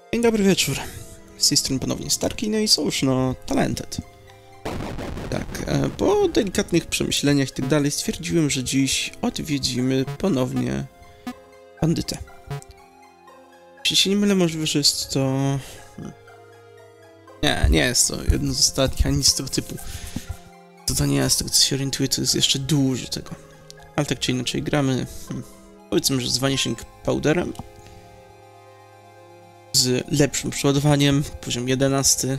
Dzień dobry wieczór. Z tej strony ponownie Starki, no i cóż, no, Talented. Tak, po delikatnych przemyśleniach i tak dalej stwierdziłem, że dziś odwiedzimy ponownie bandytę. Jeśli się nie mylę, możliwe, że jest to... Nie jest to jedno z ostatnich, ani nic z tego typu. To nie jest, z tego co się orientuję, to jest jeszcze dużo tego. Ale tak czy inaczej gramy, powiedzmy, że z Vanishing Powderem. Z lepszym przeładowaniem, poziom 11.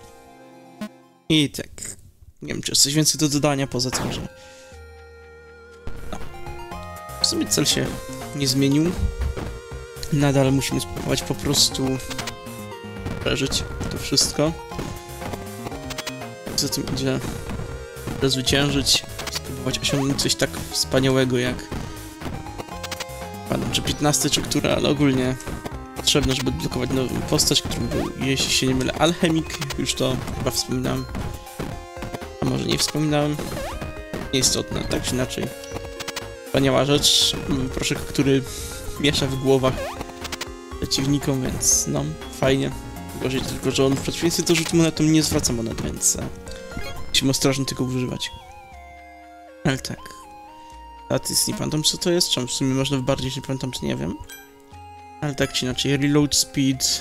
I tak, nie wiem, czy jest coś więcej do dodania, poza tym, że... No. W sumie cel się nie zmienił. Nadal musimy spróbować po prostu przeżyć to wszystko. Za tym idzie zwyciężyć, spróbować osiągnąć coś tak wspaniałego jak... Pamiętam, czy 15, czy która, ale ogólnie... Potrzebne, żeby odblokować nową postać, którą był, jeśli się nie mylę, alchemik. Już to chyba wspominałem. A może nie wspominałem? Nieistotne, tak czy inaczej. Wspaniała rzecz. Proszek, który miesza w głowach przeciwnikom, więc no, fajnie. Gorzej tylko, że on w przeciwieństwie do rzutu monetą nie zwraca monet, więc musimy ostrożnie tego używać. Ale tak. Status, nie pamiętam co to jest, czemu w sumie można bardziej, nie pamiętam, czy nie wiem. Ale tak czy inaczej, reload speed,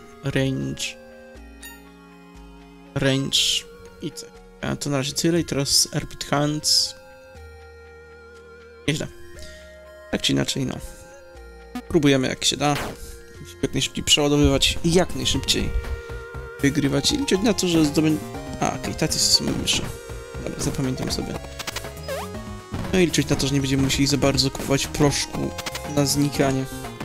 range i tak. A to na razie tyle i teraz repeat hands. Nieźle. Tak czy inaczej, no. Próbujemy jak się da. Jak najszybciej przeładowywać i jak najszybciej wygrywać i liczyć na to, że zdobędzie... okej, tacy są myszy. Dobra, zapamiętam sobie. No i liczyć na to, że nie będziemy musieli za bardzo kupować proszku na znikanie.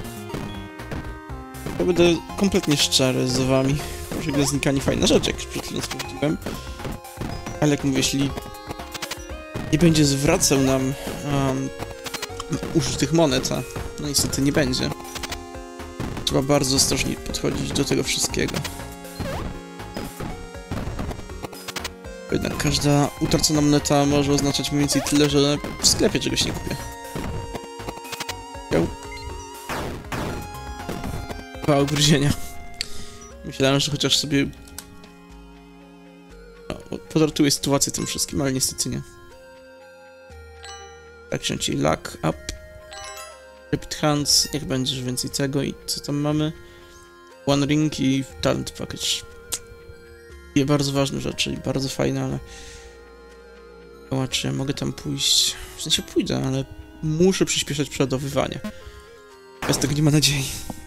Ja będę kompletnie szczery z wami. Może gra znikanie fajna rzecz, jak już przed chwilą stwierdziłem. Ale jak mówię, jeśli nie będzie zwracał nam użytych monet, a no niestety nie będzie. Trzeba bardzo ostrożnie podchodzić do tego wszystkiego. Jednak każda utracona moneta może oznaczać mniej więcej tyle, że w sklepie czegoś nie kupię. Ugryzienia. Myślałem, że chociaż sobie podartuję sytuację tym wszystkim, ale niestety nie. Tak, czyli luck up. Repeat hands, niech będzie że więcej tego i co tam mamy? One ring i talent package. Dwie bardzo ważne rzeczy i bardzo fajne, ale... Czy ja mogę tam pójść? W sensie pójdę, ale muszę przyspieszać przeładowywanie. Bez tego nie ma nadziei.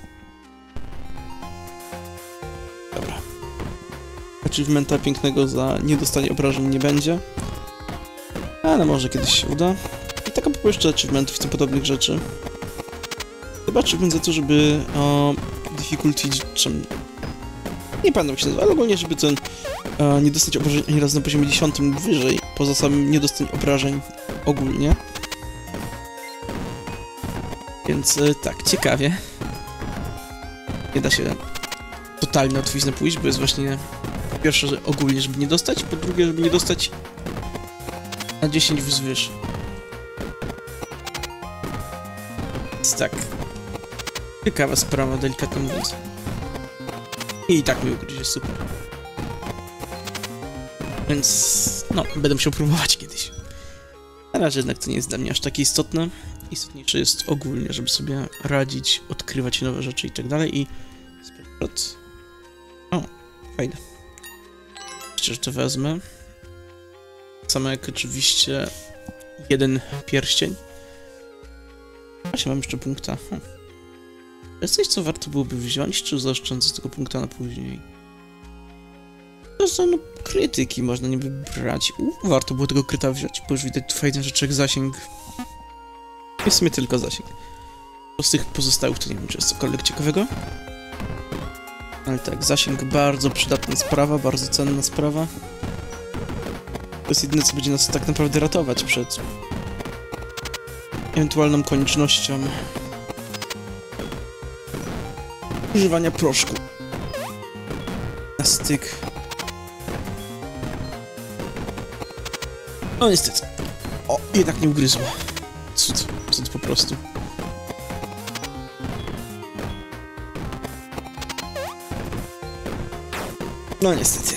Achievementa pięknego za niedostanie obrażeń nie będzie. Ale może kiedyś się uda. I taka było jeszcze achievementów i tym podobnych rzeczy. Chyba achievement za to, żeby difficulty... czym... Nie pamiętam jak się nazywa, ale ogólnie, żeby ten nie dostać obrażeń ani razu na poziomie 10 lub wyżej, poza samym nie dostać obrażeń ogólnie. Więc tak, ciekawie. Nie da się totalnie łatwiznę pójść, bo jest właśnie... Po pierwsze, że ogólnie, żeby nie dostać, po drugie, żeby nie dostać na 10 wzwyż. Więc tak. Ciekawa sprawa, delikatnie mówiąc. I tak mi ugryzie, super. Więc, no, będę musiał próbować kiedyś. Na razie jednak to nie jest dla mnie aż takie istotne. Istotniejsze jest ogólnie, żeby sobie radzić, odkrywać nowe rzeczy i tak dalej i... O, fajne. Myślę, że to wezmę. Samo jak oczywiście jeden pierścień. Właśnie mam jeszcze punkta. Jest coś, co warto byłoby wziąć, czy zaoszczędzać tego punkta na później? To są no, krytyki, można niby brać. Warto było tego kryta wziąć, bo już widać tu fajne rzeczy jak zasięg. I w sumie tylko zasięg. Z tych pozostałych to nie wiem, czy jest cokolwiek ciekawego. Ale tak, zasięg bardzo przydatna sprawa, bardzo cenna sprawa. To jest jedyne, co będzie nas tak naprawdę ratować przed ewentualną koniecznością używania proszku na styk. No niestety. O, jednak nie ugryzło. Cud po prostu. No niestety.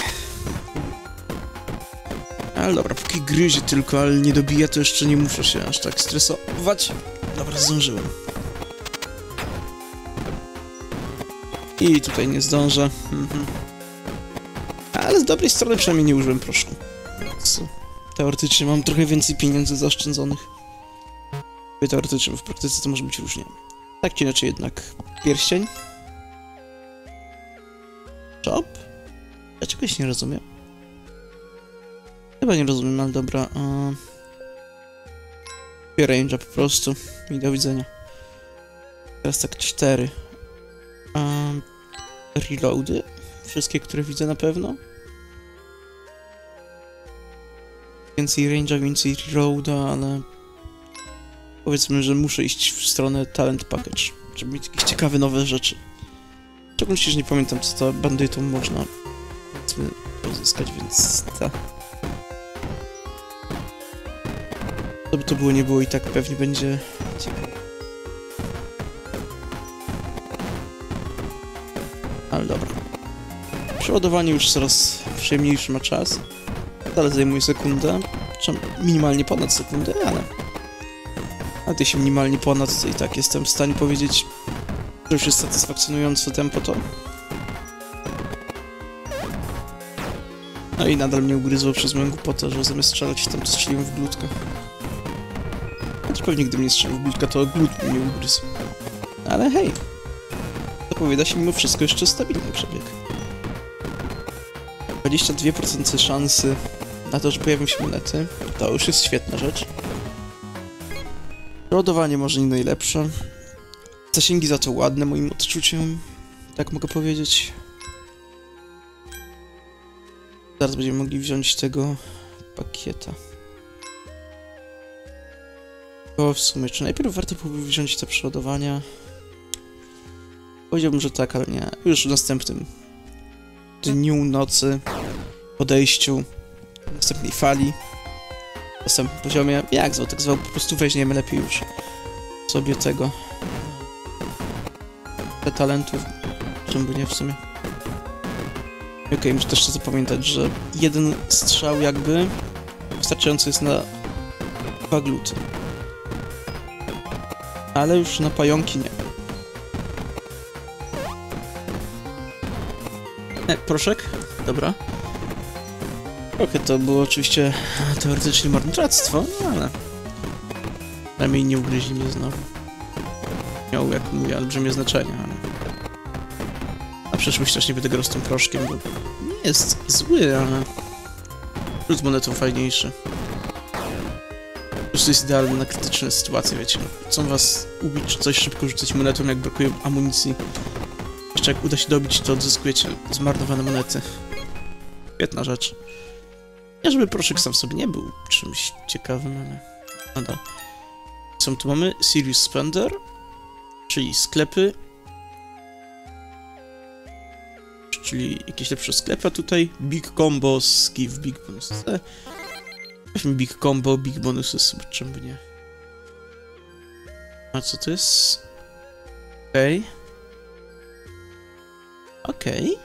Ale dobra, póki gryzie tylko, ale nie dobija, to jeszcze nie muszę się aż tak stresować. Dobra, zdążyłem. I tutaj nie zdążę. Ale z dobrej strony przynajmniej nie użyłem proszku. Więc teoretycznie mam trochę więcej pieniędzy zaoszczędzonych. Teoretycznie, bo w praktyce to może być różnie. Tak czy inaczej jednak pierścień. Shop? Ja czegoś nie rozumiem. Chyba nie rozumiem, ale dobra. Range'a po prostu. I do widzenia. Teraz tak 4. Reloady. Wszystkie, które widzę na pewno. Więcej range'a, więcej reloada, ale... Powiedzmy, że muszę iść w stronę Talent Package, żeby mieć jakieś ciekawe nowe rzeczy. W szczególności, że nie pamiętam, co to bandytą można, powiedzmy, pozyskać, więc ta. To by to było, nie było i tak pewnie będzie ciekawe. Ale dobra. Przeładowanie już coraz przyjemniejszy ma czas. Dalej zajmuje sekundę, czy minimalnie ponad sekundę, ale... Nawet jeśli minimalnie ponad, to i tak jestem w stanie powiedzieć, że już jest satysfakcjonujące tempo to. No i nadal mnie ugryzło przez moją głupotę, że zamiast strzelać tam, to strzeliłem w glutkę. Chociaż pewnie gdybym nie strzelił w glutkę, to glut by mnie ugryzł. Ale hej! Zapowiada się mimo wszystko jeszcze stabilny przebieg. 22% szansy na to, że pojawią się monety. To już jest świetna rzecz. Ładowanie może nie najlepsze. Zasięgi za to ładne moim odczuciem. Tak mogę powiedzieć. Zaraz będziemy mogli wziąć tego pakieta. O, w sumie, czy najpierw warto byłoby wziąć te przeładowania? Powiedziałbym, że tak, ale nie. Już w następnym dniu, nocy, podejściu, następnej fali, w następnym poziomie, jak zwał, tak zwał, po prostu weźmiemy lepiej już sobie tego, te talentów, czemu by nie w sumie. Okej, muszę też zapamiętać, że jeden strzał jakby wystarczający jest na 2 gluty. Ale już na pająki nie. Proszek? Dobra. Trochę to było oczywiście teoretycznie marnotrawstwo, no ale... Przynajmniej nie ugryźli mnie znowu. Miał, jak mówię, olbrzymie znaczenie, ale... A przyszłość też nie będę grał z tym proszkiem, bo... Nie jest zły, ale... Rzut monetą fajniejszy. Po prostu jest idealny na krytyczne sytuacje, wiecie. Chcą was ubić czy coś, szybko rzucać monetą, jak brakuje amunicji. Jeszcze jak uda się dobić, to odzyskujecie zmarnowane monety. Świetna rzecz. Nie, żeby proszek sam w sobie nie był czymś ciekawym, ale nadal. Co tu mamy? Serious Spender, czyli sklepy. Czyli jakieś lepsze sklepy, a tutaj Big Combos, Give Big Bonuses. Weźmy Big Combo, Big Bonuses, czemu by nie. A co to jest? Okej. Okej.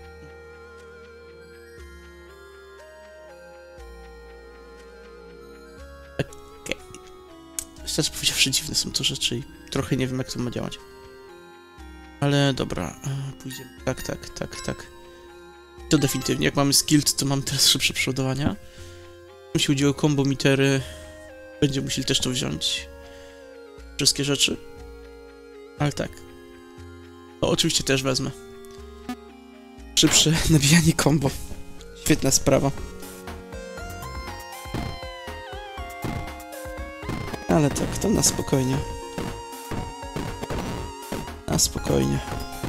Szczerze powiedziawszy, dziwne są to rzeczy i trochę nie wiem, jak to ma działać. Ale dobra, pójdziemy. Tak. To definitywnie, jak mamy skilled, to mam teraz szybsze przeładowania. Jeśli chodzi o combo mitery, będziemy musieli też to wziąć. Wszystkie rzeczy. Ale tak. To oczywiście też wezmę. Szybsze nabijanie combo. Świetna sprawa. Ale tak, to na spokojnie. Na spokojnie.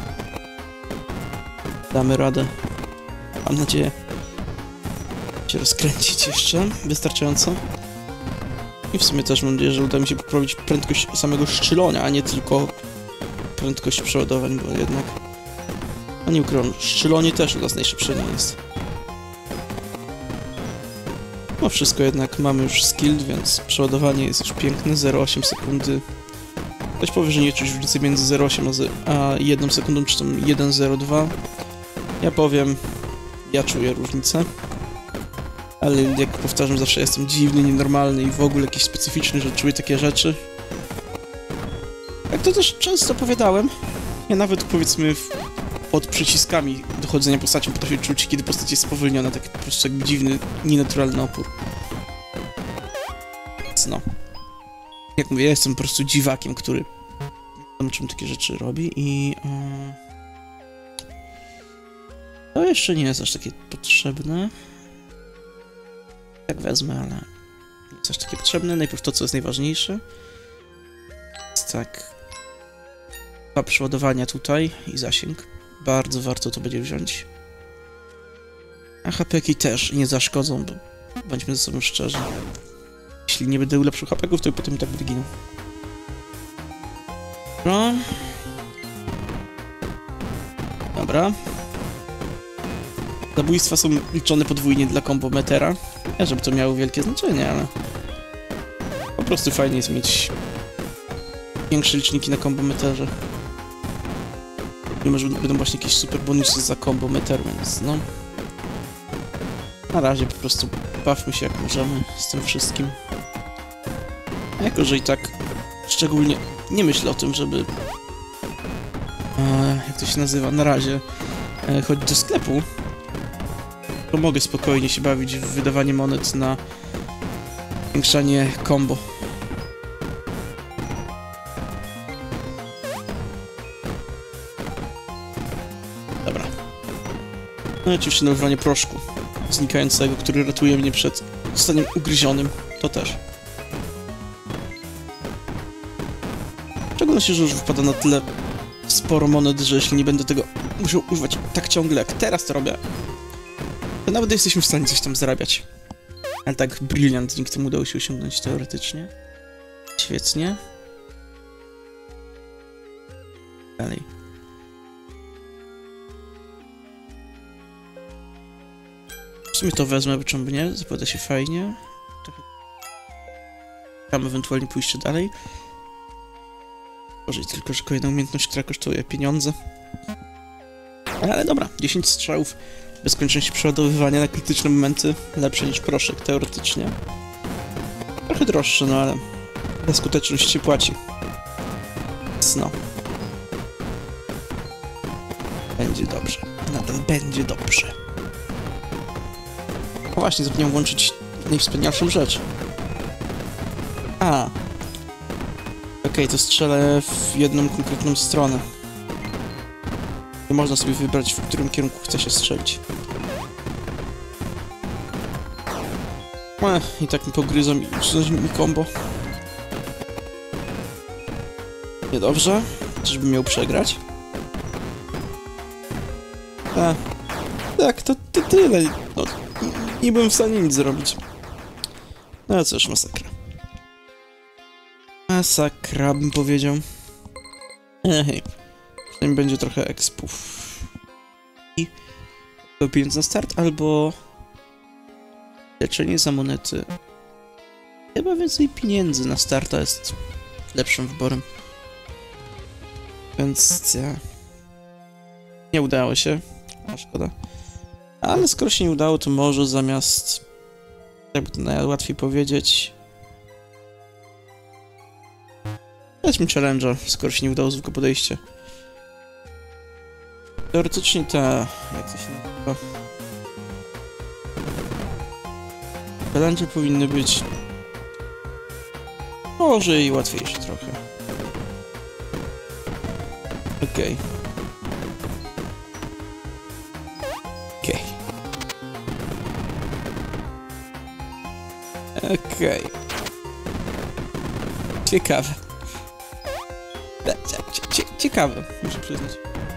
Damy radę. Mam nadzieję się rozkręcić jeszcze wystarczająco. I w sumie też mam nadzieję, że uda mi się poprawić prędkość samego strzelania, a nie tylko prędkość przeładowań, bo jednak... A nie ukrywam, strzelanie też u nas najszybsze nie jest. No wszystko jednak mamy już skilled, więc przeładowanie jest już piękne, 0,8 sekundy. Ktoś powie, że nie czuć różnicy między 0,8 a 1 sekundą, czy tam 1,02. Ja powiem, ja czuję różnicę. Ale jak powtarzam, zawsze jestem dziwny, nienormalny i w ogóle jakiś specyficzny, że czuję takie rzeczy. Jak to też często opowiadałem, ja nawet powiedzmy pod przyciskami dochodzenia postacią potrafię czuć, kiedy postać jest spowolniona, tak po prostu jakby dziwny, nienaturalny opór. Więc no. Jak mówię, ja jestem po prostu dziwakiem, który wiem, czym takie rzeczy robi i... To jeszcze nie jest aż takie potrzebne. Tak wezmę, ale nie jest aż takie potrzebne. Najpierw to, co jest najważniejsze. Jest tak... 2 przeładowania tutaj i zasięg. Bardzo warto to będzie wziąć. A HP-ki też nie zaszkodzą, bo bądźmy ze sobą szczerzy. Jeśli nie będę ulepszył HP-ków, to potem i tak będę ginął. No. Dobra. Zabójstwa są liczone podwójnie dla kombometera. Nie, żeby to miało wielkie znaczenie, ale... Po prostu fajnie jest mieć... większe liczniki na kombometerze. Mimo, że będą właśnie jakieś super bonusy za kombometer, więc no... Na razie po prostu bawmy się jak możemy z tym wszystkim. A jako, że i tak szczególnie nie myślę o tym, żeby... jak to się nazywa? Na razie chodzić do sklepu, to mogę spokojnie się bawić w wydawanie monet na zwiększanie combo. Dobra. No i oczywiście na używanie proszku znikającego, który ratuje mnie przed zostaniem ugryzionym. To też. W szczególności, że już wypada na tyle sporo monet, że jeśli nie będę tego musiał używać tak ciągle, jak teraz to robię, to nawet jesteśmy w stanie coś tam zarabiać. Ale tak brilliant, dzięki temu udało się osiągnąć teoretycznie. Świetnie. Dalej. W sumie to wezmę, bo czemu nie? Zapowiada się fajnie. Trochę... Tam ewentualnie pójście dalej. Boże, tylko że kolejna umiejętność, która kosztuje pieniądze. Ale dobra, 10 strzałów bez konieczności przeładowywania na krytyczne momenty. Lepsze niż proszek, teoretycznie. Trochę droższe, no ale za skuteczność się płaci. Więc no. Będzie dobrze. Nadal będzie dobrze. O właśnie, zapomniałem włączyć najwspanialszą rzecz. Okej, to strzelę w jedną konkretną stronę. Nie można sobie wybrać, w którym kierunku chce się strzelić. I tak mi pogryzą i usunąć mi combo. Niedobrze. Czyżbym miał przegrać? Tak, to tyle. No, nie byłem w stanie nic zrobić. No cóż, masakra. Masakra, bym powiedział. Hej. Przynajmniej będzie trochę expów. I pieniądze na start, albo leczenie za monety. Chyba więcej pieniędzy na starta jest lepszym wyborem. Więc nie udało się. A szkoda. Ale skoro się nie udało, to może zamiast, jakby to najłatwiej powiedzieć, weźmy challenge'a, skoro się nie udało zwykłe podejście. Teoretycznie jak to się nazywa? Challenge powinny być może i łatwiejsze trochę. Okej. Ciekawe. Ciekawe, muszę przyznać.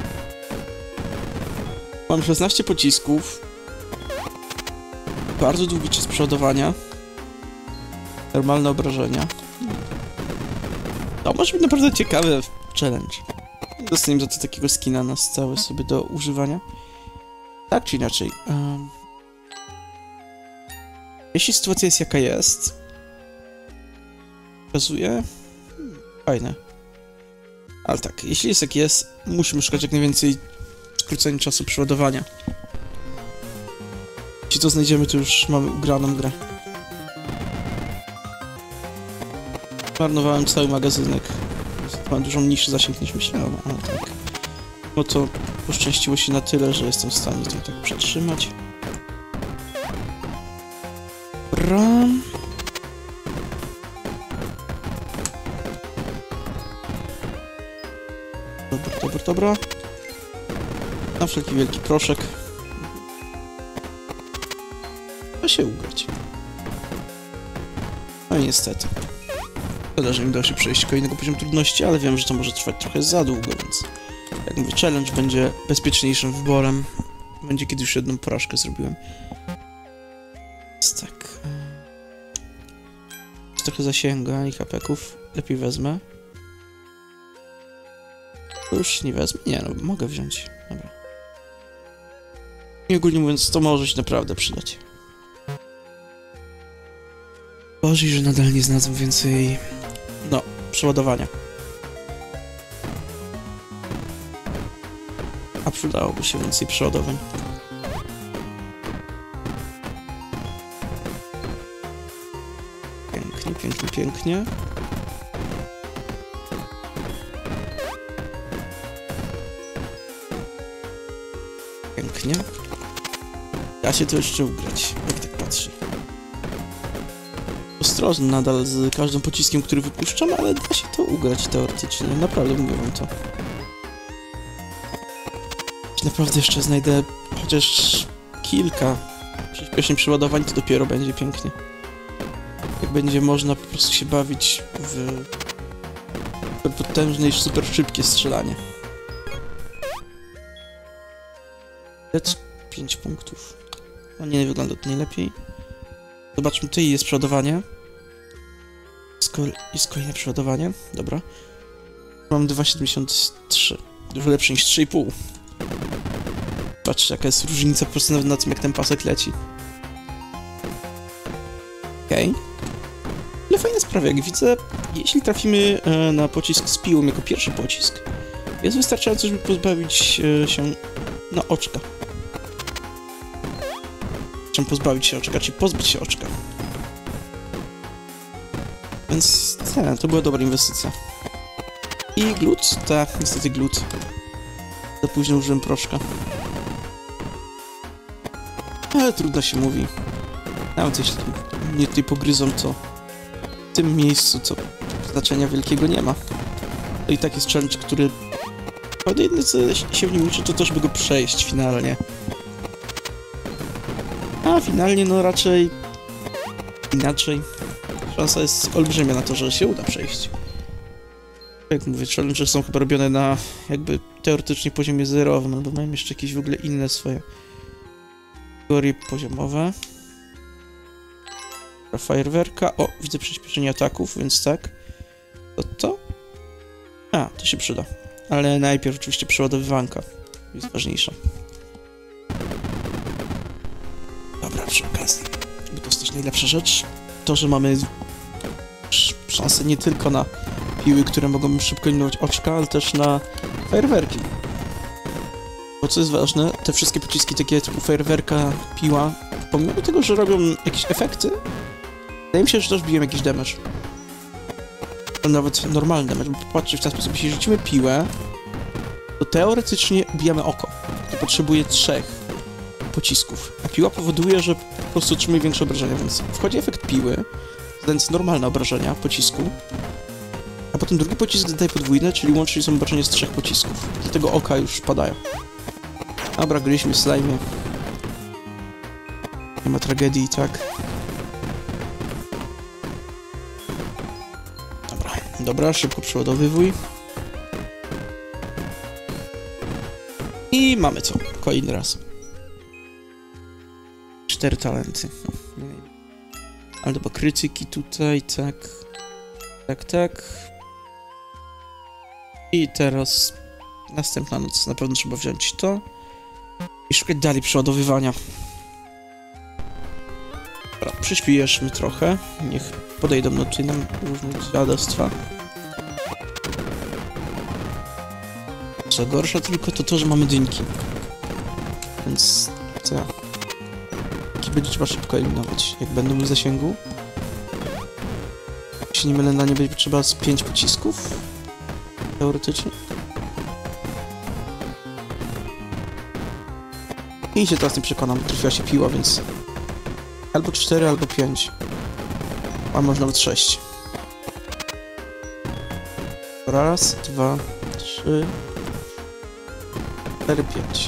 Mam 16 pocisków. Bardzo długi czas przeładowania. Normalne obrażenia. To może być naprawdę ciekawy challenge. Dostaniemy za to takiego skina na stałe sobie do używania. Tak czy inaczej. Jeśli sytuacja jest jaka jest, pokazuje. Fajne. Ale tak, jeśli jest jak jest, musimy szukać jak najwięcej skrócenia czasu przeładowania. to znajdziemy, to już mamy ugraną grę. Marnowałem cały magazynek. Mam dużo mniejszy zasięg niż myślałem, ale tak. No to poszczęściło się na tyle, że jestem w stanie to tak przetrzymać. Dobra. Dobra. Na wszelki wielki proszek. Da się ugrać. No i niestety. Szkoda, że mi udało się przejść kolejnego poziomu trudności, ale wiem, że to może trwać trochę za długo, więc... Jak mówię, challenge będzie bezpieczniejszym wyborem. Będzie, kiedy już jedną porażkę zrobiłem. Więc tak... Trochę zasięga i hapeków. Lepiej wezmę. To już nie wezmę? Nie, no mogę wziąć. Dobra. I ogólnie mówiąc, to może się naprawdę przydać. Boże, że nadal nie znalazłem więcej... No, przeładowania. A przydałoby się więcej przeładowań. Pięknie. Pięknie. Da się to jeszcze ugrać, jak tak patrzę. Ostrożny nadal z każdym pociskiem, który wypuszczam, ale da się to ugrać teoretycznie. Naprawdę mówię wam to. Jeśli naprawdę jeszcze znajdę chociaż kilka przyspieszeń przeładowań, to dopiero będzie pięknie. Jak będzie można po prostu się bawić w super potężne i super szybkie strzelanie. Lecz 5 punktów. No nie wygląda to najlepiej. Zobaczmy, tutaj jest przeładowanie. Jest kolejne przeładowanie. Dobra. Mam 2,73. Dużo lepsze niż 3,5. Patrzcie, jaka jest różnica po prostu nawet na tym, jak ten pasek leci. Okej. Ale fajna sprawa, jak widzę, jeśli trafimy na pocisk z piłą jako pierwszy pocisk, jest wystarczająco, żeby pozbawić się oczka. Czym pozbawić się oczka, czy pozbyć się oczka. Więc to była dobra inwestycja. I glut? Tak, niestety glut. Za późno użyłem proszka. Ale trudno się mówi. Nawet jeśli mnie tutaj pogryzą, to w tym miejscu co znaczenia wielkiego nie ma. To i tak jest challenge, który... Ale jedyne co się w nim liczy, to żeby go przejść finalnie. A finalnie no raczej... inaczej. Szansa jest olbrzymia na to, że się uda przejść. Jak mówię, challenge są chyba robione na jakby teoretycznie poziomie zerowym, albo mają jeszcze jakieś w ogóle inne swoje kategorie poziomowe. Fajerwerka. O, widzę przyspieszenie ataków, więc tak. To? A, to się przyda. Ale najpierw oczywiście przeładowywanka jest ważniejsza. Dobra, przy okazji, bo to jest też najlepsza rzecz. To, że mamy szansę nie tylko na piły, które mogą szybko eliminować oczka, ale też na fajerwerki. Bo co jest ważne, te wszystkie pociski takie typu fajerwerka, piła, pomimo tego, że robią jakieś efekty, wydaje mi się, że też biją jakiś damage. Nawet normalny damage, bo popatrzcie w ten sposób, jeśli rzucimy piłę, to teoretycznie bijamy oko, które potrzebuje 3 pocisków, a piła powoduje, że po prostu otrzymuje większe obrażenia, więc wchodzi efekt piły, zadając normalne obrażenia pocisku, a potem drugi pocisk zadaje podwójne, czyli łącznie są obrażenia z 3 pocisków, dlatego oka już padają. Dobra, gryźmy slajmy. Nie ma tragedii, tak? Dobra, szybko przeładowywuj. I mamy co? Kolejny raz. 4 talenty. Ale chyba krytyki tutaj, tak. Tak. I teraz następna noc. Na pewno trzeba wziąć to. I szukać dalej przeładowywania. Dobra, przyspieszmy trochę. Niech podejdą no tutaj nam różne dziadostwa. Co gorsza tylko to, że mamy dynki. Więc co? dwójki będzie trzeba szybko eliminować. Jak będą w zasięgu. Jak się nie mylę, na nie będzie trzeba z 5 pocisków. Teoretycznie. I się teraz nie przekonam, bo trafiła się piła, więc... Albo 4, albo 5. A może nawet 6. Raz, 2, 3, 4, 5.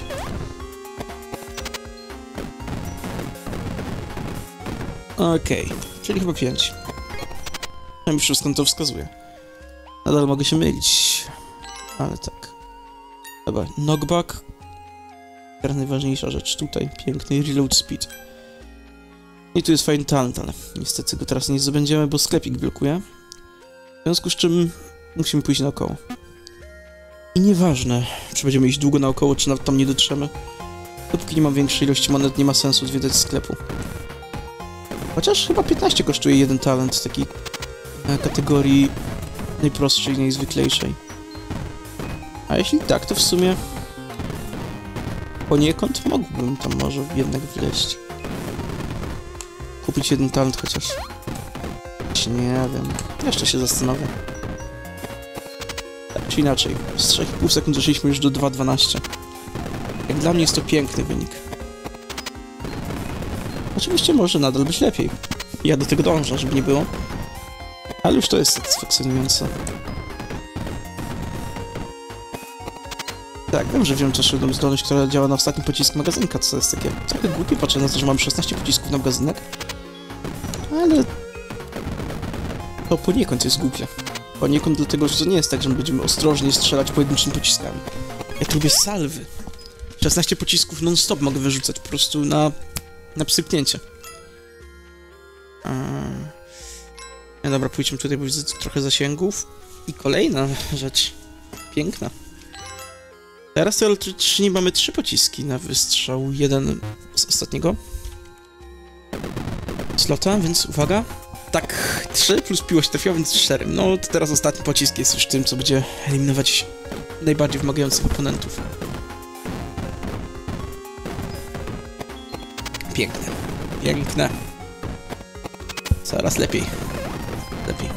Okej, czyli chyba 5. Ja mi wszystko to wskazuje. Nadal mogę się mylić. Ale tak. Dobra, knockback. Teraz najważniejsza rzecz tutaj. Piękny reload speed. I tu jest fajny talent, ale niestety go teraz nie zdobędziemy, bo sklepik blokuje. W związku z czym musimy pójść naokoło. I nieważne, czy będziemy iść długo naokoło, czy nawet tam nie dotrzemy. Dopóki nie mam większej ilości monet, nie ma sensu odwiedzać sklepu. Chociaż chyba 15 kosztuje jeden talent, taki kategorii najprostszej, najzwyklejszej. A jeśli tak, to w sumie poniekąd mógłbym tam może jednak wleźć. Kupić jeden talent chociaż. Nie wiem. Jeszcze się zastanowię. Tak czy inaczej. Z 3,5 sekund doszliśmy już do 2,12. Jak dla mnie jest to piękny wynik. Oczywiście może nadal być lepiej. Ja do tego dążę, żeby nie było. Ale już to jest satysfakcjonujące. Tak, wiem, że wziąłem też jedną zdolność, która działa na ostatni pocisk magazynka, co jest takie trochę głupie, patrzę na to, że mam 16 pocisków na magazynek. Ale... to poniekąd jest głupie. Poniekąd dlatego, że to nie jest tak, że my będziemy ostrożnie strzelać pojedynczymi pociskami. Ja tu lubię salwy. 16 pocisków non-stop mogę wyrzucać po prostu na psypnięcie. No dobra, pójdźmy tutaj, bo widzę trochę zasięgów. I kolejna rzecz. Piękna. Teraz teoretycznie mamy 3 pociski na wystrzał. Jeden z ostatniego slota, więc uwaga. Tak, 3 plus piła się trafiła, więc 4. No to teraz ostatni pocisk jest już tym, co będzie eliminować najbardziej wymagających oponentów. Piękne. Piękne. Coraz lepiej. Lepiej.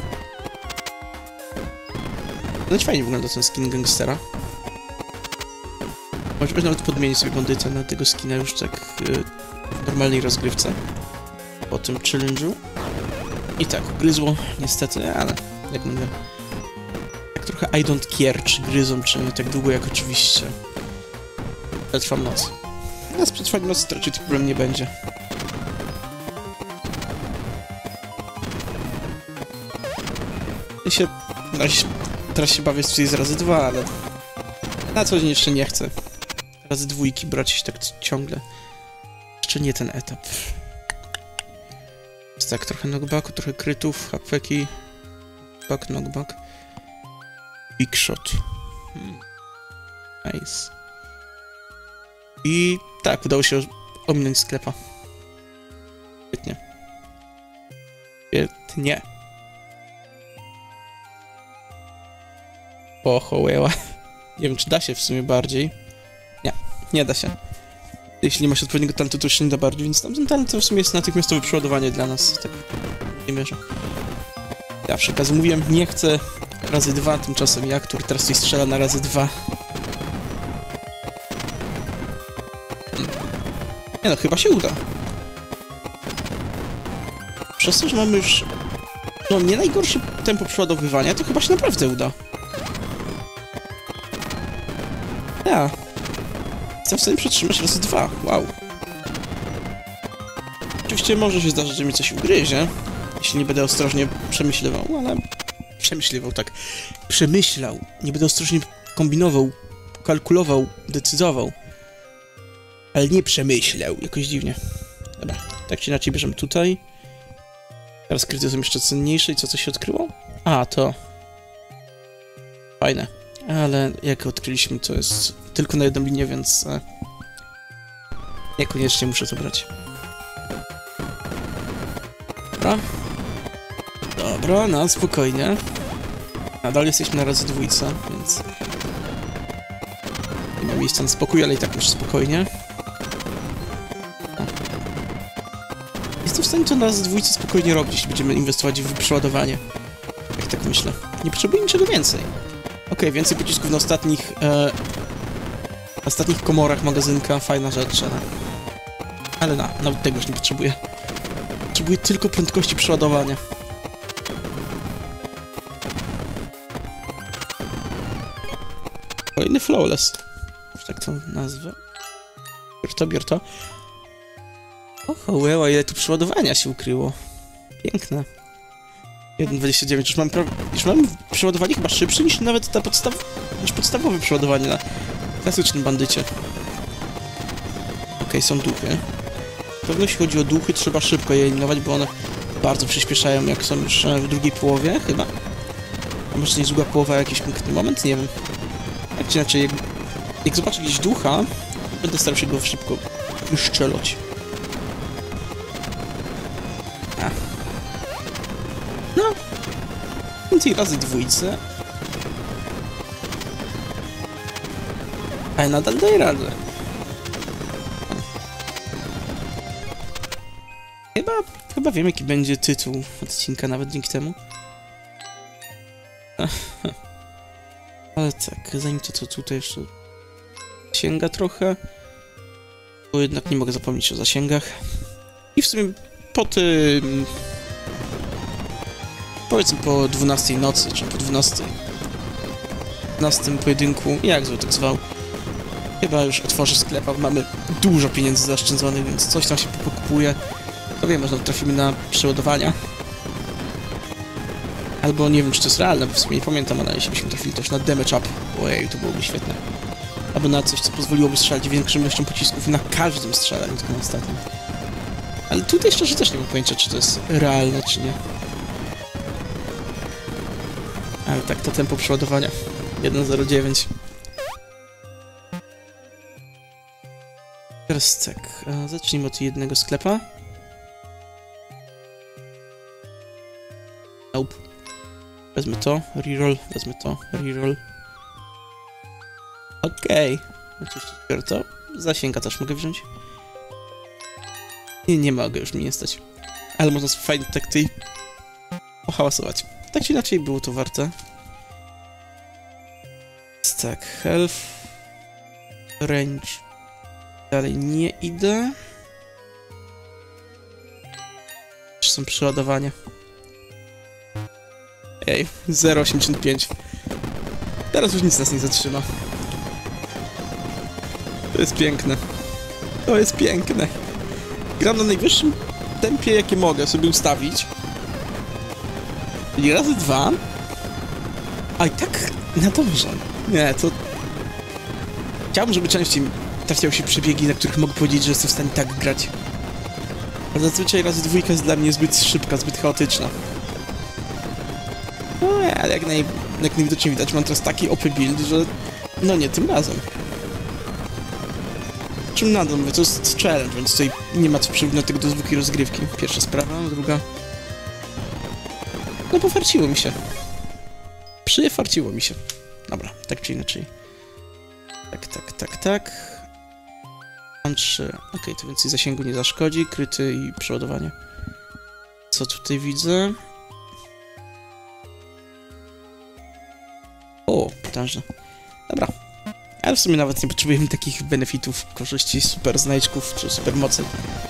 No fajnie wygląda ten skin gangstera. Może być nawet podmienić sobie bandytę na tego skina już tak w normalnej rozgrywce. Po tym challenge'u. I tak, gryzło niestety, ale jak mówię, tak trochę I don't care, czy gryzą, czy nie tak długo jak oczywiście przetrwam noc. A z przetrwaniem nocy raczej tych problem nie będzie. Teraz się bawię z razy 2, ale na co dzień jeszcze nie chcę. Razy 2 brać tak ciągle. Jeszcze nie ten etap. Jest tak, trochę knockbacku, trochę krytów, hapeki. Back, knockback. Big shot. Nice. I tak, udało się ominąć sklepa. Świetnie. Świetnie. Pochołeła. Nie wiem, czy da się w sumie bardziej. Nie, nie da się. Jeśli nie masz odpowiedniego talentu, to już się nie da bardziej, więc tamten talent to w sumie jest natychmiastowe przeładowanie dla nas. Tak nie mierzę. Ja przy okazji mówiłem, nie chcę razy 2, tymczasem ja, który teraz tutaj strzela na razy 2. Nie no, chyba się uda. Przez to, że mamy już... no, nie najgorsze tempo przeładowywania, to chyba się naprawdę uda. Ja. Jestem w stanie przetrzymać razy 2. Wow. Oczywiście może się zdarzyć, że mi coś ugryzie, jeśli nie będę ostrożnie przemyśliwał, ale... przemyśliwał, tak. Przemyślał. Nie będę ostrożnie kombinował, kalkulował, decydował. Ale nie przemyślał. Jakoś dziwnie. Dobra. Tak czy inaczej bierzemy tutaj. Teraz kryty są jeszcze cenniejsze i co się odkryło? A, to... fajne. Ale jak odkryliśmy, to jest tylko na jedną linię, więc... niekoniecznie muszę to brać. Dobra. Dobra, no spokojnie. Nadal jesteśmy na razy 2, więc... nie ma miejsca na spokój, ale i tak już spokojnie. stanie to nas dwójce spokojnie robić, jeśli będziemy inwestować w przeładowanie. Jak tak myślę. Nie potrzebuję niczego więcej. Okej, więcej pocisków na ostatnich komorach magazynka, fajna rzecz, ale nawet tego już nie potrzebuję. Potrzebuję tylko prędkości przeładowania. Kolejny flawless. Już tak to nazwę. Bier to. Oho, łeła, ile tu przeładowania się ukryło. Piękne. 1,29. Już mam przeładowanie chyba szybsze niż nawet niż podstawowe przeładowanie na klasycznym bandycie. Okej, są duchy. Pewno jeśli chodzi o duchy, trzeba szybko je eliminować, bo one bardzo przyspieszają, jak są już w drugiej połowie, chyba. A może to jest druga połowa, jakiś konkretny moment? Nie wiem. Tak czy inaczej, jak zobaczę gdzieś ducha, będę starał się go szybko wyszczelać. No. Więcej razy dwójce. Ale nadal daję radę. Chyba wiem, jaki będzie tytuł odcinka, nawet dzięki temu. Ale tak, zanim to tutaj jeszcze sięga trochę, bo jednak nie mogę zapomnieć o zasięgach. I w sumie po tym... powiedzmy po 12 nocy, czy po 12 pojedynku, jak zły tak zwał, chyba już otworzę sklep, mamy dużo pieniędzy zaoszczędzonych, więc coś tam się pokupuje. To wiem, może trafimy na przeładowania. Albo nie wiem, czy to jest realne, bo w sumie nie pamiętam, ale jeśli byśmy trafili też na damage up, ojej, to byłoby świetne. Albo na coś, co pozwoliłoby strzelać większą ilością pocisków na każdym strzale, nie tylko na ostatnim. Ale tutaj szczerze też nie mam pojęcia, czy to jest realne, czy nie. Ale tak, to tempo przeładowania. 1.09. Teraz tak, zacznijmy od jednego sklepa. Nope. Wezmę to, reroll, wezmę to, reroll. Okej. Oczywiście to. Zasięga też mogę wziąć. Nie mogę, już mi nie stać. Ale można fajnie tak tutaj pohałasować. Tak czy inaczej było to warte. Tak, health. Range. Dalej nie idę. Czy są przeładowania? Ej, 0,85. Teraz już nic nas nie zatrzyma. To jest piękne. To jest piękne. Gram na najwyższym tempie, jakie mogę sobie ustawić. Czyli razy 2. A i tak nadążam. Nie, to... Chciałbym, żeby częściej trafiały się przebiegi, na których mogę powiedzieć, że jestem w stanie tak grać. Ale zazwyczaj razy 2 jest dla mnie zbyt szybka, zbyt chaotyczna. No ale jak najwidoczniej widać, mam teraz taki OP build, że... No nie, tym razem. Czym nadal mówię, to jest challenge, więc tutaj nie ma co przyrównać tego do zwykłej rozgrywki. Pierwsza sprawa, druga... No pofarciło mi się. Przyfarciło mi się. Dobra, tak czy inaczej. Tak. Mam 3. Okej, to więcej zasięgu nie zaszkodzi. Kryty i przeładowanie. Co tutaj widzę? O, potężne. Dobra. Ale w sumie nawet nie potrzebujemy takich benefitów, korzyści, super znajdźków czy super mocy.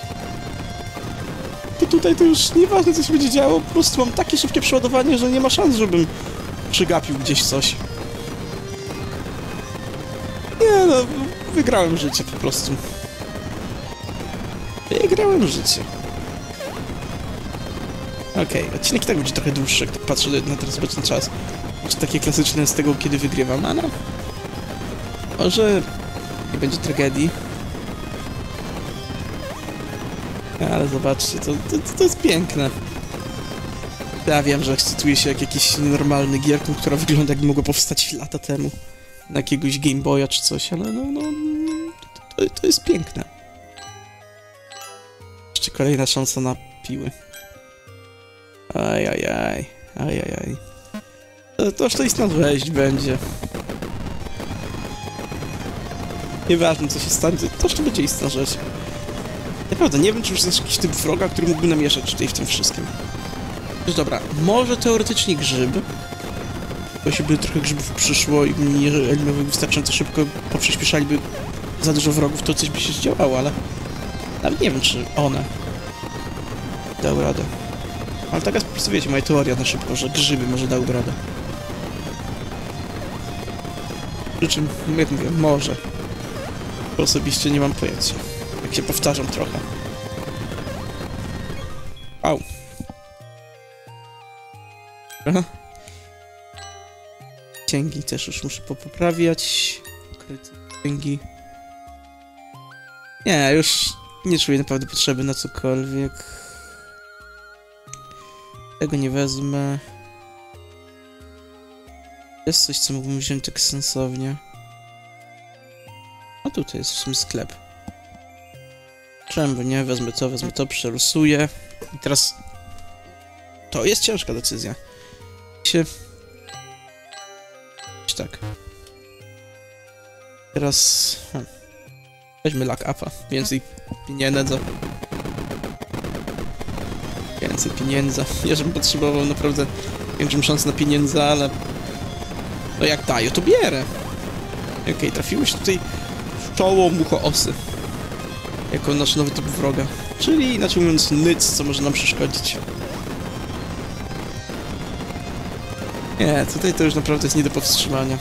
Bo tutaj to już nieważne, co się będzie działo, po prostu mam takie szybkie przeładowanie, że nie ma szans, żebym przegapił gdzieś coś. Nie no, wygrałem życie po prostu. Wygrałem życie. Okej, odcinek i tak będzie trochę dłuższy, jak tak patrzę na teraz obecny czas. Czy takie klasyczne z tego, kiedy wygrywam, a no... Może nie będzie tragedii. Ale zobaczcie, to jest piękne. Ja wiem, że ekscytuję się jak jakiś normalny gierką, która wygląda jakby mogła powstać lata temu. Na jakiegoś Game Boya czy coś, ale to jest piękne. Jeszcze kolejna szansa na piły. Ajajaj. Toż to istna wejść będzie. Nieważne co się stanie, toż to będzie istna rzecz. Naprawdę, nie wiem, czy już jest jakiś typ wroga, który mógłby namieszać tutaj w tym wszystkim. No dobra, może teoretycznie grzyb. Jeśli by trochę grzybów przyszło i nie eliminowały wystarczająco szybko, poprzyspieszaliby za dużo wrogów, to coś by się zdziałało, ale... Nawet nie wiem, czy one dały radę. Ale taka jest po prostu, wiecie, moja teoria na szybko, że grzyby może dałyby radę. Przy czym, jak mówię, może. Osobiście nie mam pojęcia. Jak się powtarzam trochę. Au. Aha. Księgi też już muszę poprawiać. Ukryte księgi. Nie, już nie czuję naprawdę potrzeby na cokolwiek. Tego nie wezmę. Jest coś, co mógłbym wziąć tak sensownie. A tutaj jest w sumie sklep. Czemu nie? Wezmę to, przelosuję. I teraz... To jest ciężka decyzja. Tak. Teraz... Weźmy luck upa. Więcej pieniędzy. Więcej pieniędzy. Ja żebym potrzebował naprawdę większą szansę na pieniądze, ale... No jak daję, to bierę. Okej, trafiłeś tutaj w czoło muchoosy. Jako nasz nowy typ wroga. Czyli, inaczej mówiąc, nic, co może nam przeszkodzić. Nie, tutaj to już naprawdę jest nie do powstrzymania.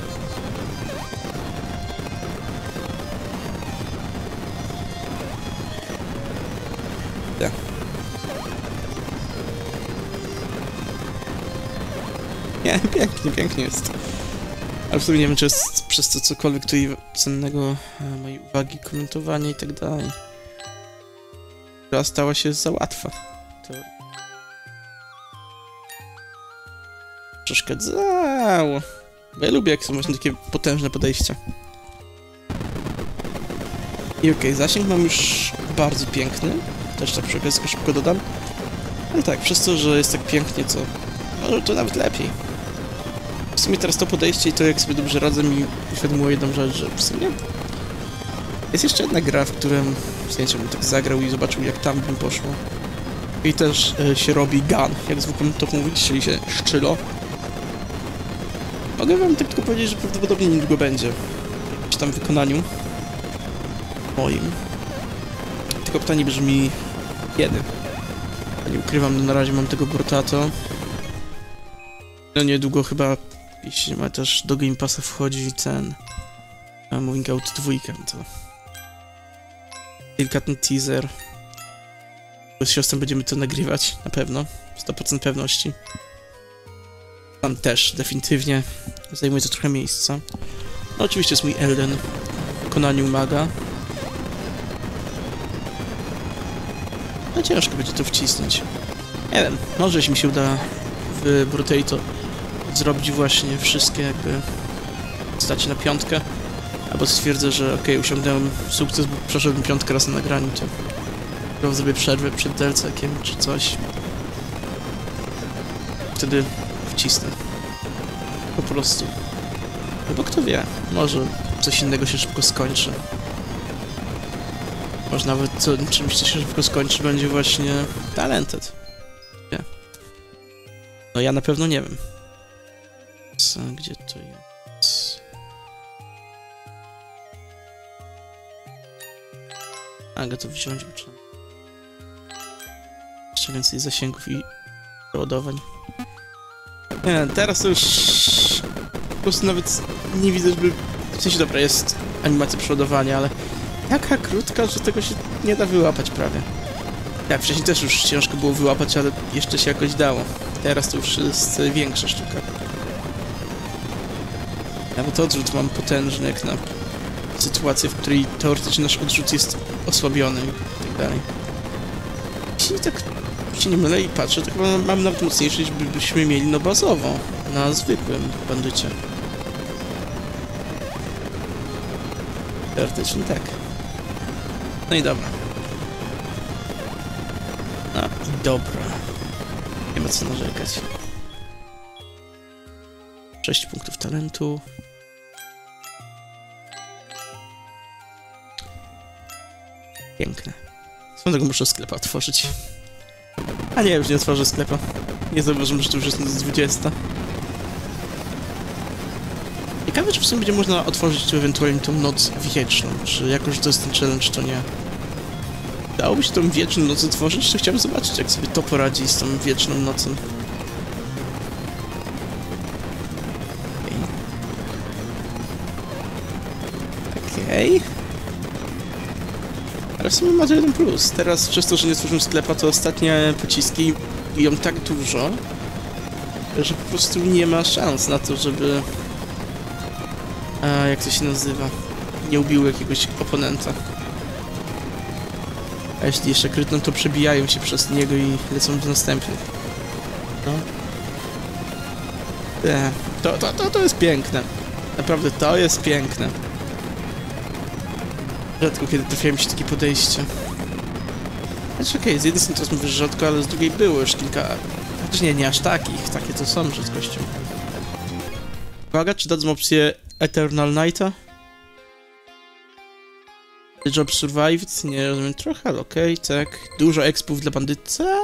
Tak. Nie, pięknie jest. Ale w sumie nie wiem, czy jest przez to cokolwiek tutaj cennego mojej uwagi, komentowania i tak dalej. Która stała się za łatwa. To... Przeszkadzało. Bo ja lubię, jak są właśnie takie potężne podejścia. I okej, zasięg mam już bardzo piękny. Też tak przy okazji szybko dodam. Ale tak, przez to, że jest tak pięknie, to... Może to nawet lepiej. W sumie teraz to podejście i to, jak sobie dobrze radzę, mi uświadomiło jedną rzecz, że w sumie... Jest jeszcze jedna gra, w którym zdjęcie bym tak zagrał i zobaczył, jak tam bym poszło. I też się robi gun, jak zwykle to mówić, czyli się szczylo. Mogę wam tak tylko powiedzieć, że prawdopodobnie niedługo będzie. W jakimś tam wykonaniu. Moim. Tylko pytanie brzmi... Kiedy? Ja nie ukrywam, no na razie mam tego Bortato. No niedługo chyba, jeśli ma też do Game Passa wchodzi ten... Moving Out 2, to... Delikatny teaser. Z siostrą będziemy to nagrywać, na pewno. 100% pewności. Tam też, definitywnie. Zajmuje to trochę miejsca. No oczywiście jest mój Elden w wykonaniu maga. No ciężko będzie to wcisnąć. Nie wiem, może jeśli mi się uda w Brutato zrobić właśnie wszystkie jakby postacie na 5. Albo stwierdzę, że okej, osiągnąłem sukces, bo przeszedłem 5 raz na nagraniu, to zrobię przerwę przed DLC-kiem czy coś. Wtedy wcisnę. Po prostu. No bo kto wie, może coś innego się szybko skończy. Może nawet czymś, co się szybko skończy, będzie właśnie Talented. Nie. No ja na pewno nie wiem. Gdzie to jest? Mogę to wziąć, bo trzeba. Jeszcze więcej zasięgów i przeładowań. Nie, teraz to już... Po prostu nawet nie widzę, żeby... W sensie, dobra, jest animacja przeładowania, ale... Taka krótka, że tego się nie da wyłapać prawie. Tak, wcześniej też już ciężko było wyłapać, ale jeszcze się jakoś dało. Teraz to już jest większa sztuka. Nawet odrzut mam potężny, jak na sytuację, w której teoretycznie nasz odrzut jest osłabiony i tak dalej. Jeśli tak się nie mylę i patrzę, to chyba mam nawet mocniejszy, niż byśmy mieli no bazowo, na zwykłym bandycie. Teoretycznie tak. No i dobra. No i dobra. Nie ma co narzekać. 6 punktów talentu. Piękne. Swoją drogą muszę sklepa otworzyć. A nie, już nie otworzę sklepa. Nie zauważyłem, że to już jest noc 20. Ciekawe, czy w sumie będzie można otworzyć tu ewentualnie tą noc wieczną, czy jakoś to jest ten challenge, to nie. Dałoby się tą wieczną noc otworzyć, to chciałbym zobaczyć, jak sobie to poradzi z tą wieczną nocą. Okej. Ale w sumie ma to jeden plus. Teraz przez to, że nie stworzyłem sklepa, to ostatnie pociski biją tak dużo, że po prostu nie ma szans na to, żeby... jak to się nazywa? Nie ubiły jakiegoś oponenta. A jeśli jeszcze krytną, to przebijają się przez niego i lecą do następnych. No. To jest piękne. Naprawdę, to jest piękne. Rzadko kiedy trafiają mi się takie podejście. Znaczy okej, z jednej strony teraz mówię, że rzadko, ale z drugiej było już kilka... Chociaż nie aż takich. Takie to są rzadkością. Uwaga, czy dadzą opcję Eternal Nighta? The Job Survived? Nie rozumiem trochę, ale okej, tak. Dużo expów dla bandytca?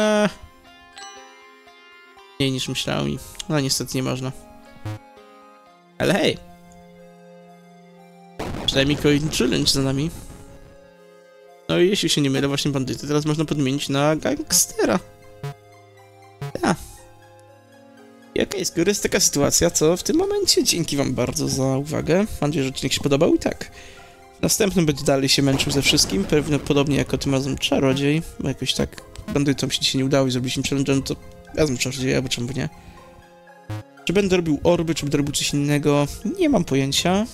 Mniej niż myślałem. No niestety nie można. Ale hej! Przynajmniej kolejny challenge za nami. No i jeśli się nie mylę, właśnie bandyty teraz można podmienić na gangstera. Ja. I okej, skoro jest taka sytuacja, co w tym momencie dzięki wam bardzo za uwagę. Mam nadzieję, że odcinek się podobał i tak. W następnym będzie dalej się męczył ze wszystkim, prawdopodobnie jako tym razem czarodziej, bo jakoś tak bandytom się dzisiaj nie udało i zrobiliśmy challenge, to razem czarodzieja, bo czemu nie? Czy będę robił orby, czy będę robił coś innego? Nie mam pojęcia.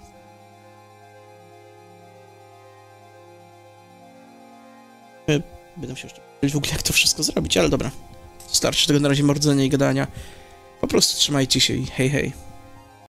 Będę musiał jeszcze w ogóle jak to wszystko zrobić, ale dobra. Starczy tego na razie mordzenia i gadania. Po prostu trzymajcie się i hej hej.